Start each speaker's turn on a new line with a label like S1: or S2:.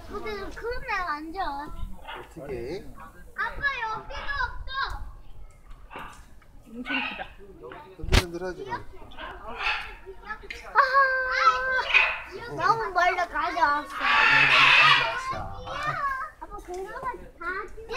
S1: 근데 그런 데 앉아.
S2: 어떻게?
S1: 아빠 여기가 없어.
S3: 엄청 크다.
S2: 흔들흔들하지 마.
S1: 너무 멀리 가져왔어.
S2: 가져왔어.
S1: 아빠 그러면 다